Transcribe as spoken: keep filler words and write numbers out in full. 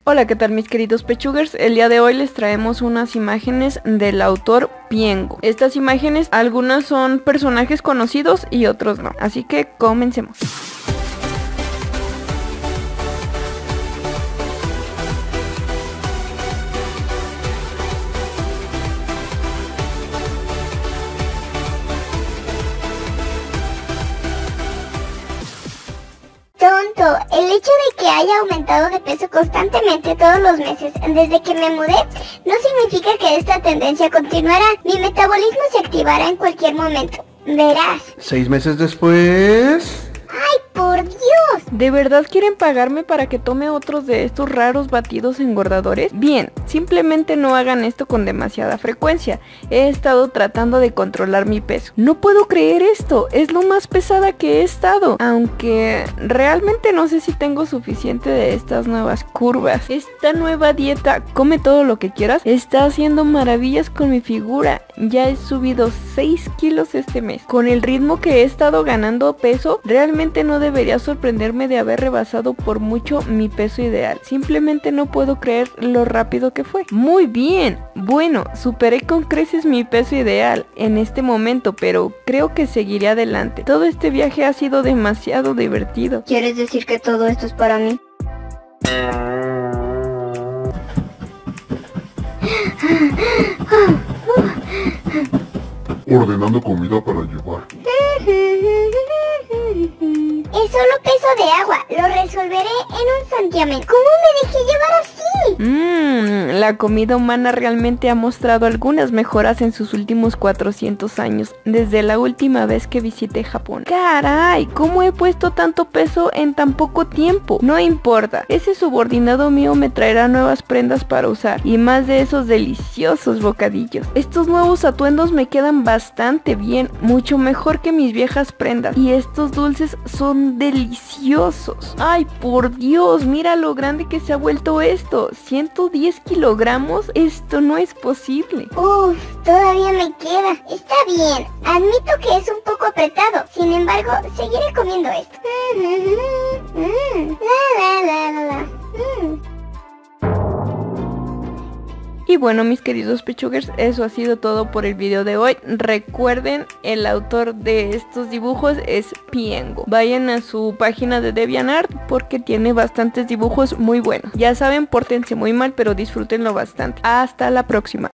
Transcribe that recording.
Hola, ¿qué tal mis queridos pechugers? El día de hoy les traemos unas imágenes del autor Piengo. Estas imágenes, algunas son personajes conocidos y otros no, así que comencemos. Tonto, el hecho de que haya aumentado de peso constantemente todos los meses desde que me mudé no significa que esta tendencia continuará. Mi metabolismo se activará en cualquier momento. Verás. Seis meses después... ¡Ay, por Dios! ¿De verdad quieren pagarme para que tome otros de estos raros batidos engordadores? Bien, simplemente no hagan esto con demasiada frecuencia. He estado tratando de controlar mi peso. No puedo creer esto, es lo más pesada que he estado. Aunque realmente no sé si tengo suficiente de estas nuevas curvas. Esta nueva dieta, come todo lo que quieras, está haciendo maravillas con mi figura. Ya he subido seis kilos este mes. Con el ritmo que he estado ganando peso, realmente no debería sorprenderme de haber rebasado por mucho mi peso ideal. Simplemente no puedo creer lo rápido que fue. Muy bien, bueno, superé con creces mi peso ideal en este momento, pero creo que seguiré adelante. Todo este viaje ha sido demasiado divertido. ¿Quieres decir que todo esto es para mí? Ordenando comida para llevar. Es solo peso de agua, lo resolveré en un santiamén. ¿Cómo me dejé llevar así? Mmm, la comida humana realmente ha mostrado algunas mejoras en sus últimos cuatrocientos años, desde la última vez que visité Japón. ¡Caray! ¿Cómo he puesto tanto peso en tan poco tiempo? No importa, ese subordinado mío me traerá nuevas prendas para usar, y más de esos deliciosos bocadillos. Estos nuevos atuendos me quedan bastante bien, mucho mejor que mis viejas prendas, y estos dulces son deliciosos. ¡Ay, por Dios! Mira lo grande que se ha vuelto esto. ciento diez kilogramos. Esto no es posible. Uf, todavía me queda. Está bien. Admito que es un poco apretado. Sin embargo, seguiré comiendo esto. Mm, la, la, la, la, la. Mm. Y bueno, mis queridos pechugers, eso ha sido todo por el video de hoy. Recuerden, el autor de estos dibujos es Piengo. Vayan a su página de DeviantArt porque tiene bastantes dibujos muy buenos. Ya saben, pórtense muy mal, pero disfrútenlo bastante. Hasta la próxima.